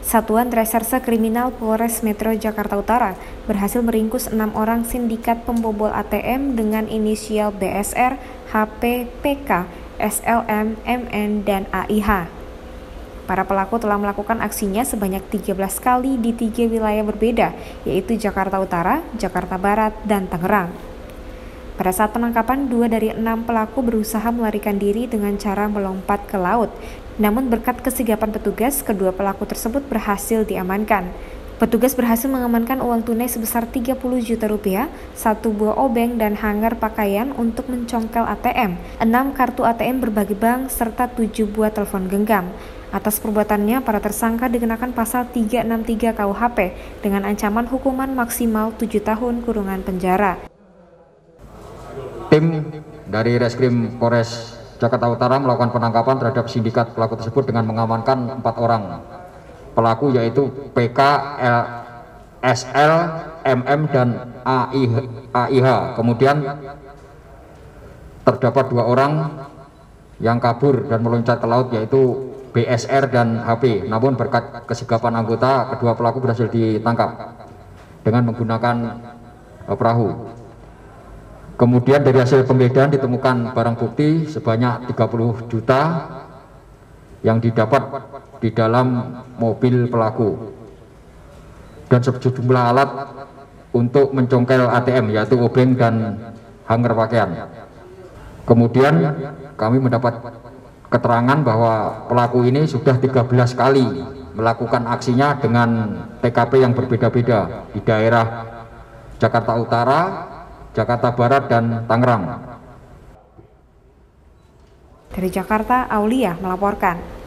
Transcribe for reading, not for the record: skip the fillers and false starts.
Satuan Reserse Kriminal Polres Metro Jakarta Utara berhasil meringkus 6 orang sindikat pembobol ATM dengan inisial BSR, HP, PK, SLM, MN, dan AIH. Para pelaku telah melakukan aksinya sebanyak 13 kali di 3 wilayah berbeda, yaitu Jakarta Utara, Jakarta Barat, dan Tangerang. Pada saat penangkapan, 2 dari 6 pelaku berusaha melarikan diri dengan cara melompat ke laut. Namun berkat kesigapan petugas, kedua pelaku tersebut berhasil diamankan. Petugas berhasil mengamankan uang tunai sebesar 30 juta rupiah, 1 buah obeng dan hanger pakaian untuk mencongkel ATM, 6 kartu ATM berbagai bank, serta 7 buah telepon genggam. Atas perbuatannya, para tersangka dikenakan pasal 363 KUHP dengan ancaman hukuman maksimal 7 tahun kurungan penjara. Tim dari Reskrim Polres Jakarta Utara melakukan penangkapan terhadap sindikat pelaku tersebut dengan mengamankan 4 orang pelaku, yaitu PK, SL, MM, dan AIH. Kemudian terdapat 2 orang yang kabur dan meloncat ke laut, yaitu BSR dan HP. Namun berkat kesigapan anggota, kedua pelaku berhasil ditangkap dengan menggunakan perahu. Kemudian dari hasil penggeledahan ditemukan barang bukti sebanyak 30 juta yang didapat di dalam mobil pelaku dan sejumlah alat untuk mencongkel ATM, yaitu obeng dan hanger pakaian. Kemudian kami mendapat keterangan bahwa pelaku ini sudah 13 kali melakukan aksinya dengan TKP yang berbeda-beda di daerah Jakarta Utara, Jakarta Barat, dan Tangerang. Dari Jakarta, Aulia melaporkan.